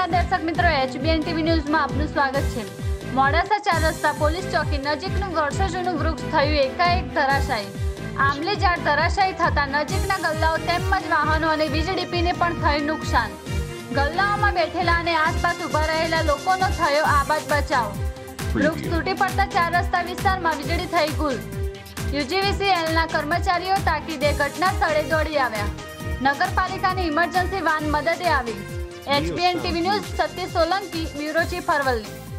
नमस्कार दर्शक मित्रों, HBN टीवी न्यूज में आपનું સ્વાગત છે। મોડાસા 4 રસ્તા પોલીસ ચોકી નજીકનું વર્ષો જૂનું વૃક્ષ થયું એકાએક ધરાશાયી। આંબલી ઝાડ ધરાશાયી થતા નજીકના ગલ્લાઓ તેમજ વાહનો અને વીજળી પીને પણ થયું નુકસાન। ગલ્લાઓમાં બેઠેલા અને આસપાસ ઊભા રહેલા લોકોનો થયો આબાદ બચાવ। વૃક્ષ તૂટી પડતા 4 રસ્તા વિસ્તારમાં વીજળી થઈ ગુલ। UGVCLના કર્મચારીઓ તાકીદે ઘટના સ્થળે દોડી આવ્યા। નગરપાલિકાની ઇમરજન્સી વાન મદદે આવી। HBN TV news Satish Solanki, bureau chief Aravalli.